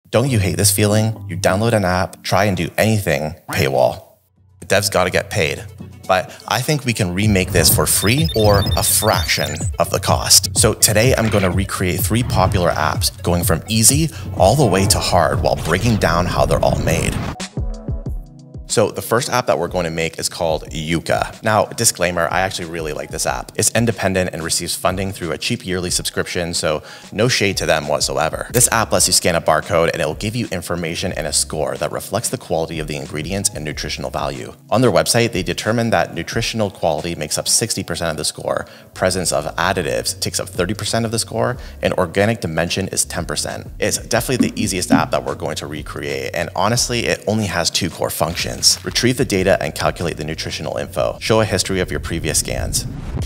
Don't you hate this feeling? You download an app, try and do anything, paywall. The devs gotta get paid. But I think we can remake this for free or a fraction of the cost. So today I'm going to recreate 3 popular apps, going from easy all the way to hard while breaking down how they're all made. So the first app that we're going to make is called Yuka. Now, disclaimer, I actually really like this app. It's independent and receives funding through a cheap yearly subscription, so no shade to them whatsoever. This app lets you scan a barcode and it will give you information and a score that reflects the quality of the ingredients and nutritional value. On their website, they determined that nutritional quality makes up 60% of the score, presence of additives takes up 30% of the score, and organic dimension is 10%. It's definitely the easiest app that we're going to recreate, and honestly, it only has 2 core functions. Retrieve the data and calculate the nutritional info. Show a history of your previous scans.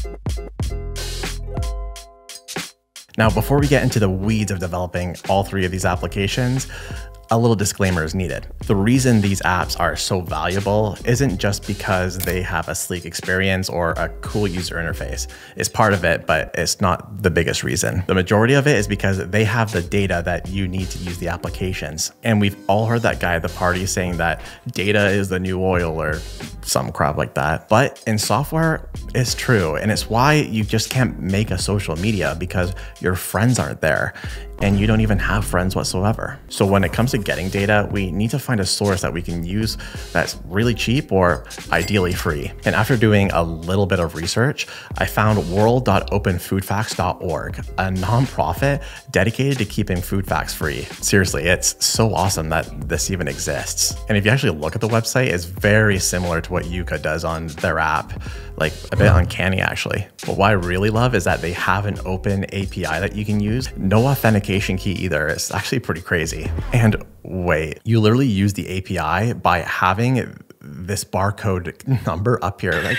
Now, before we get into the weeds of developing all 3 of these applications, a little disclaimer is needed. The reason these apps are so valuable isn't just because they have a sleek experience or a cool user interface. It's part of it, but it's not the biggest reason. The majority of it is because they have the data that you need to use the applications. And we've all heard that guy at the party saying that data is the new oil or some crap like that. But in software, it's true. And it's why you just can't make a social media, because your friends aren't there and you don't even have friends whatsoever. So when it comes to getting data, we need to find a source that we can use that's really cheap or ideally free. And after doing a little bit of research, I found world.openfoodfacts.org, a nonprofit dedicated to keeping food facts free. Seriously, it's so awesome that this even exists. And if you actually look at the website, it's very similar to what Yuka does on their app, like a bit uncanny actually. But what I really love is that they have an open API that you can use. No authentication key either. It's actually pretty crazy. And wait, you literally use the API by having this barcode number up here. Like,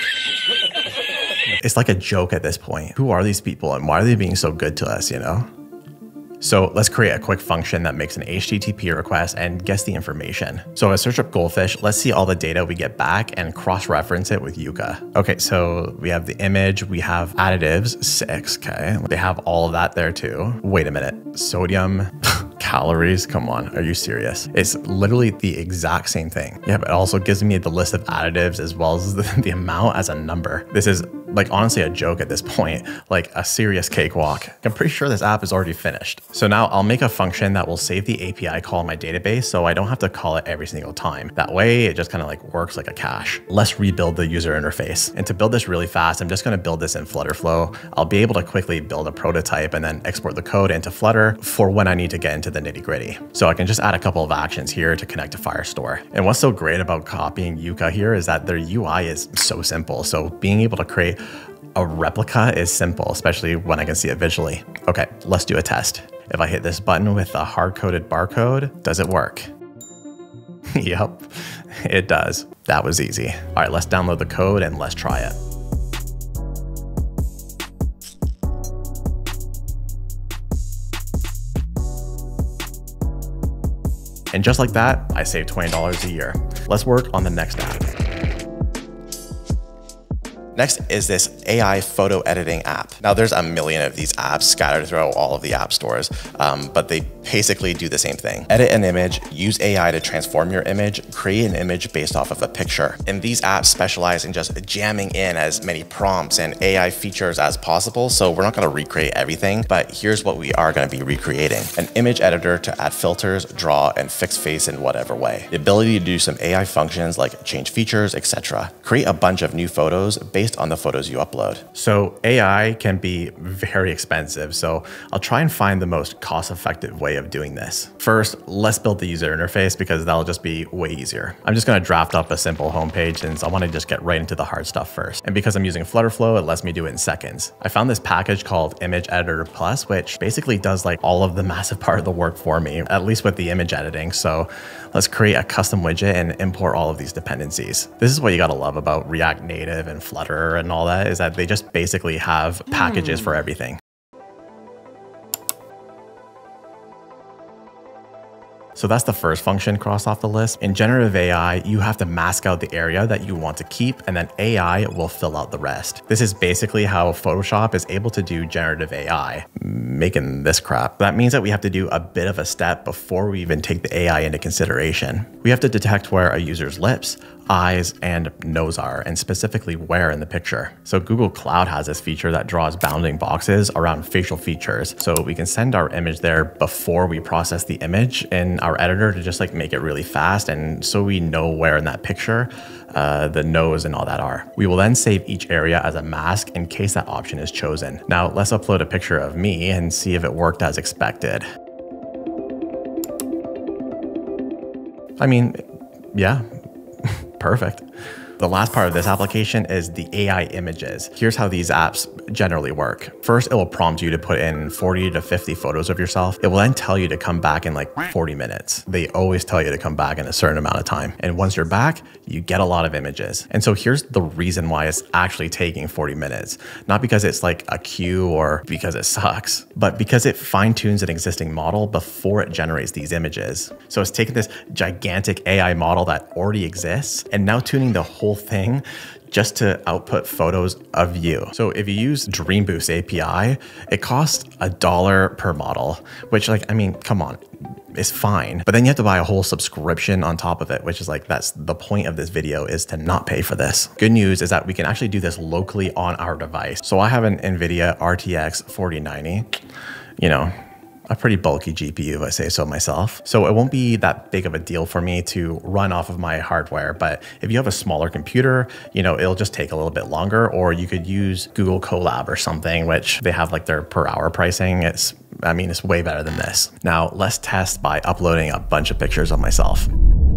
it's like a joke at this point. Who are these people and why are they being so good to us, you know? So let's create a quick function that makes an HTTP request and gets the information. So I search up goldfish. Let's see all the data we get back and cross-reference it with Yuka. Okay, so we have the image, we have additives, 6, okay. They have all of that there too. Wait a minute, sodium, calories, come on, are you serious? It's literally the exact same thing. Yeah, but it also gives me the list of additives as well as the amount as a number. This is like honestly a joke at this point, like a serious cakewalk. I'm pretty sure this app is already finished. So now I'll make a function that will save the API call in my database so I don't have to call it every single time. That way it just kind of like works like a cache. Let's rebuild the user interface. And to build this really fast, I'm just gonna build this in FlutterFlow. I'll be able to quickly build a prototype and then export the code into Flutter for when I need to get into the nitty-gritty. So I can just add a couple of actions here to connect to Firestore. And what's so great about copying Yuka here is that their UI is so simple. So being able to create a replica is simple, especially when I can see it visually. Okay, let's do a test. If I hit this button with a hard-coded barcode, does it work? Yep, it does. That was easy. All right, let's download the code and let's try it. And just like that, I saved $20 a year. Let's work on the next app. Next is this AI photo editing app. Now there's a million of these apps scattered throughout all of the app stores, but they basically do the same thing. Edit an image, use AI to transform your image, create an image based off of a picture. And these apps specialize in just jamming in as many prompts and AI features as possible. So we're not gonna recreate everything, but here's what we are gonna be recreating. An image editor to add filters, draw, and fix face in whatever way. The ability to do some AI functions like change features, etc. Create a bunch of new photos based on the photos you upload. So AI can be very expensive, so I'll try and find the most cost-effective way of doing this. First, let's build the user interface because that'll just be way easier. I'm just gonna draft up a simple homepage since I wanna just get right into the hard stuff first. And because I'm using FlutterFlow, it lets me do it in seconds. I found this package called Image Editor Plus, which basically does like all of the massive part of the work for me, at least with the image editing. So let's create a custom widget and import all of these dependencies. This is what you gotta love about React Native and Flutter and all that, is that they just basically have packages for everything. So that's the first function crossed off the list. In generative AI, you have to mask out the area that you want to keep, and then AI will fill out the rest. This is basically how Photoshop is able to do generative AI. making this crap. That means that we have to do a bit of a step before we even take the AI into consideration. We have to detect where a user's lips, eyes, and nose are, and specifically where in the picture. So Google Cloud has this feature that draws bounding boxes around facial features. So we can send our image there before we process the image in our editor to just like make it really fast. And so we know where in that picture the nose and all that are. We will then save each area as a mask in case that option is chosen. Now let's upload a picture of me and see if it worked as expected. I mean, yeah, perfect. The last part of this application is the AI images. Here's how these apps generally work. First, it will prompt you to put in 40 to 50 photos of yourself. It will then tell you to come back in like 40 minutes. They always tell you to come back in a certain amount of time. And once you're back, you get a lot of images. And so here's the reason why it's actually taking 40 minutes. Not because it's like a queue or because it sucks, but because it fine-tunes an existing model before it generates these images. So it's taking this gigantic AI model that already exists and now tuning the whole thing just to output photos of you. So if you use Dream Boost API, it costs $1 per model, which like, I mean, come on, it's fine. But then you have to buy a whole subscription on top of it, which is like, that's the point of this video, is to not pay for this. Good news is that we can actually do this locally on our device. So I have an NVIDIA RTX 4090, you know, a pretty bulky GPU if I say so myself. So it won't be that big of a deal for me to run off of my hardware. But if you have a smaller computer, you know, it'll just take a little bit longer, or you could use Google Colab or something, which they have like their per hour pricing. I mean, it's way better than this. Now let's test by uploading a bunch of pictures of myself.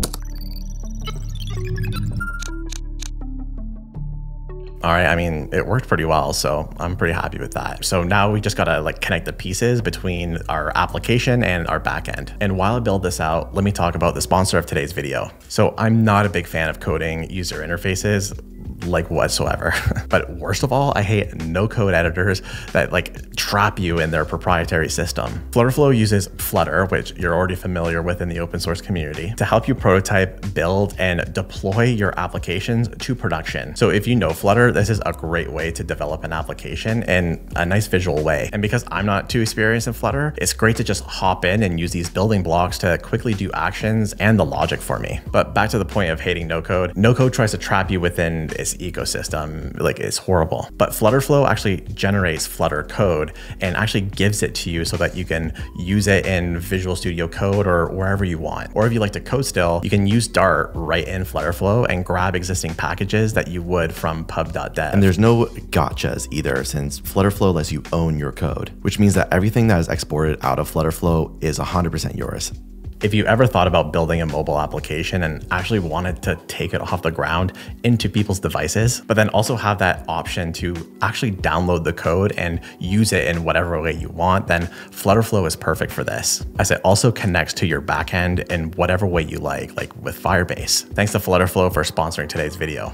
All right, I mean, it worked pretty well, so I'm pretty happy with that. So now we just gotta like connect the pieces between our application and our backend. And while I build this out, let me talk about the sponsor of today's video. So I'm not a big fan of coding user interfaces, like whatsoever. But worst of all, I hate no-code editors that like trap you in their proprietary system. FlutterFlow uses Flutter, which you're already familiar with in the open source community, to help you prototype, build, and deploy your applications to production. So if you know Flutter, this is a great way to develop an application in a nice visual way. And because I'm not too experienced in Flutter, it's great to just hop in and use these building blocks to quickly do actions and the logic for me. But back to the point of hating no-code. No-code tries to trap you within its ecosystem, like it's horrible. But FlutterFlow actually generates Flutter code and actually gives it to you so that you can use it in Visual Studio Code or wherever you want. Or if you like to code still, you can use Dart right in FlutterFlow and grab existing packages that you would from pub.dev. And there's no gotchas either, since FlutterFlow lets you own your code, which means that everything that is exported out of FlutterFlow is 100% yours. If you ever thought about building a mobile application and actually wanted to take it off the ground into people's devices, but then also have that option to actually download the code and use it in whatever way you want, then FlutterFlow is perfect for this, as it also connects to your backend in whatever way you like with Firebase. Thanks to FlutterFlow for sponsoring today's video.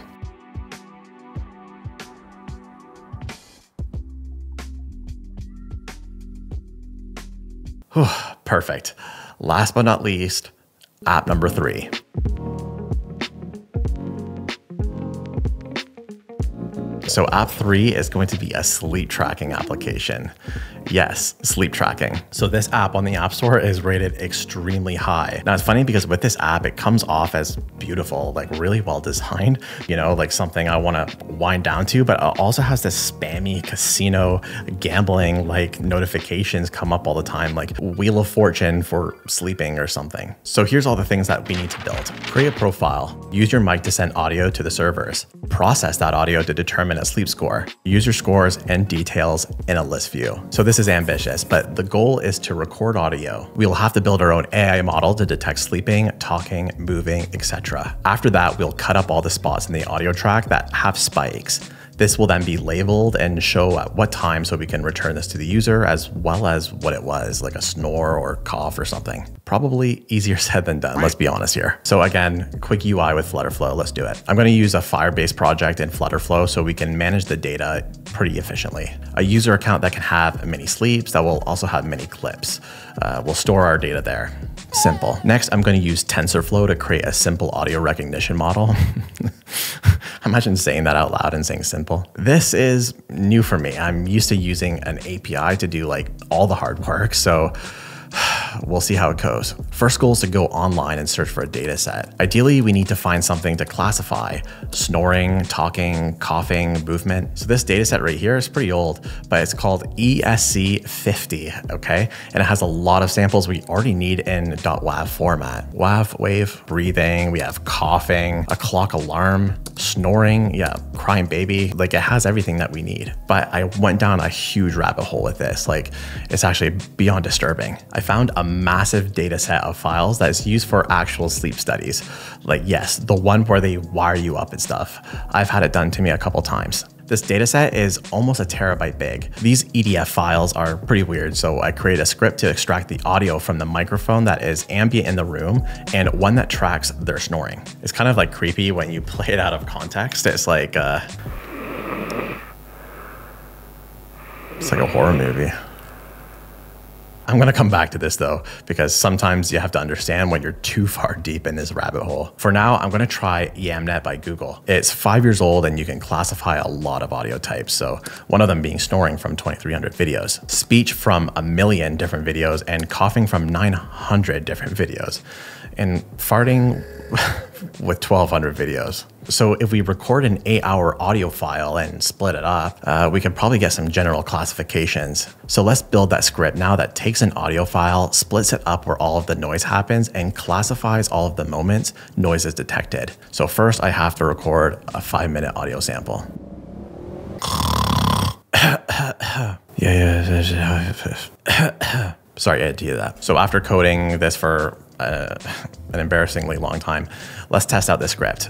Perfect. Last but not least, app number 3. So app 3 is going to be a sleep tracking application. Yes, sleep tracking. So this app on the App Store is rated extremely high. Now it's funny because with this app, it comes off as beautiful, like really well designed, you know, like something I want to wind down to, but it also has this spammy casino gambling like notifications come up all the time, like Wheel of Fortune for sleeping or something. So here's all the things that we need to build. Create a profile, use your mic to send audio to the servers, process that audio to determine a sleep score, use your scores and details in a list view. So this is ambitious, but the goal is to record audio. We'll have to build our own AI model to detect sleeping, talking, moving, etc. After that, we'll cut up all the spots in the audio track that have spikes. This will then be labeled and show at what time so we can return this to the user, as well as what it was, like a snore or cough or something. Probably easier said than done, let's be honest here. So again, quick UI with FlutterFlow, let's do it. I'm going to use a Firebase project in FlutterFlow so we can manage the data pretty efficiently. A user account that can have many sleeps, that will also have many clips. We'll store our data there. Simple. Next, I'm going to use TensorFlow to create a simple audio recognition model. Imagine saying that out loud and saying simple. This is new for me. I'm used to using an API to do like all the hard work. So we'll see how it goes. First goal is to go online and search for a data set. Ideally, we need to find something to classify snoring, talking, coughing, movement. So this data set right here is pretty old, but it's called ESC50, okay? And it has a lot of samples we already need in .wav format. WAV, wave, breathing, we have coughing, a clock alarm, snoring, yeah, crying baby. Like it has everything that we need. But I went down a huge rabbit hole with this. Like it's actually beyond disturbing. I found a massive data set of files that is used for actual sleep studies. Like yes, the one where they wire you up and stuff. I've had it done to me a couple times. This data set is almost a terabyte big. These EDF files are pretty weird, so I created a script to extract the audio from the microphone that is ambient in the room and one that tracks their snoring. It's kind of like creepy when you play it out of context. It's like a horror movie. I'm gonna come back to this though, because sometimes you have to understand when you're too far deep in this rabbit hole. For now, I'm gonna try YamNet by Google. It's 5 years old and you can classify a lot of audio types. So one of them being snoring from 2,300 videos, speech from 1 million different videos, and coughing from 900 different videos, and farting with 1,200 videos. So if we record an 8-hour audio file and split it up, we could probably get some general classifications. So let's build that script now that takes an audio file, splits it up where all of the noise happens, and classifies all of the moments noise is detected. So first I have to record a 5-minute audio sample. Sorry, I had to do that. So after coding this for an embarrassingly long time, let's test out this script.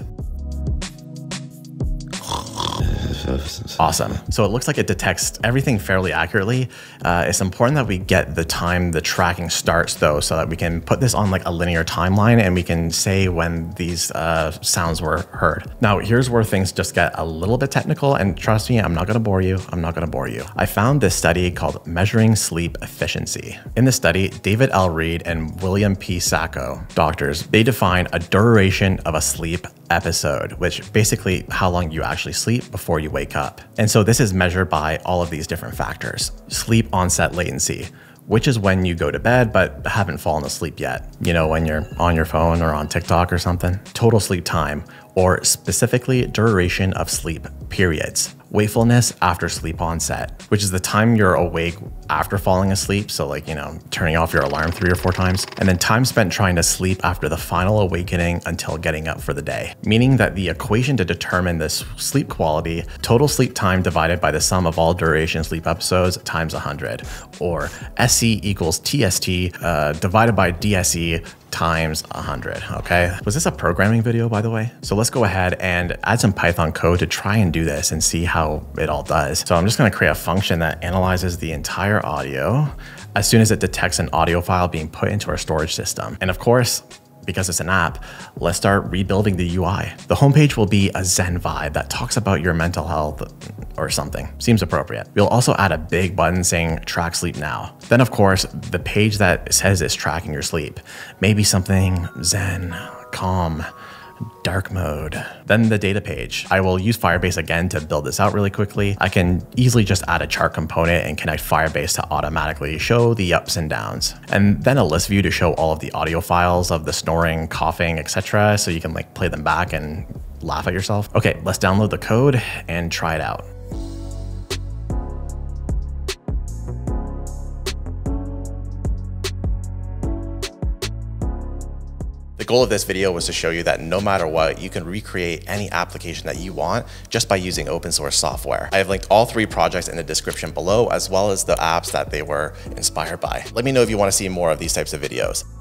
Awesome. So it looks like it detects everything fairly accurately. It's important that we get the time the tracking starts though, so that we can put this on like a linear timeline and we can say when these sounds were heard. Now, here's where things just get a little bit technical, and trust me, I'm not gonna bore you. I'm not gonna bore you. I found this study called Measuring Sleep Efficiency. In the study, David L. Reed and William P. Sacco, doctors, they define a duration of a sleep episode, which basically how long you actually sleep before you wake up. And so this is measured by all of these different factors. Sleep onset latency, which is when you go to bed but haven't fallen asleep yet. You know, when you're on your phone or on TikTok or something. Total sleep time, or specifically duration of sleep periods. Wakefulness after sleep onset, which is the time you're awake after falling asleep. So like, you know, turning off your alarm 3 or 4 times. And then time spent trying to sleep after the final awakening until getting up for the day. Meaning that the equation to determine this sleep quality, total sleep time divided by the sum of all duration sleep episodes times 100, or SC equals TST divided by DSE times 100, okay? Was this a programming video, by the way? So let's go ahead and add some Python code to try and do this and see how it all does. So I'm just gonna create a function that analyzes the entire audio as soon as it detects an audio file being put into our storage system. And of course, because it's an app, let's start rebuilding the UI. The homepage will be a Zen vibe that talks about your mental health or something. Seems appropriate. We'll also add a big button saying track sleep now. Then of course, the page that says it's tracking your sleep. Maybe something Zen, calm, dark mode. Then the data page. I will use Firebase again to build this out really quickly. I can easily just add a chart component and connect Firebase to automatically show the ups and downs. And then a list view to show all of the audio files of the snoring, coughing, etc. So you can like play them back and laugh at yourself. Okay, let's download the code and try it out. The goal of this video was to show you that no matter what, you can recreate any application that you want just by using open source software. I have linked all 3 projects in the description below, as well as the apps that they were inspired by. Let me know if you want to see more of these types of videos.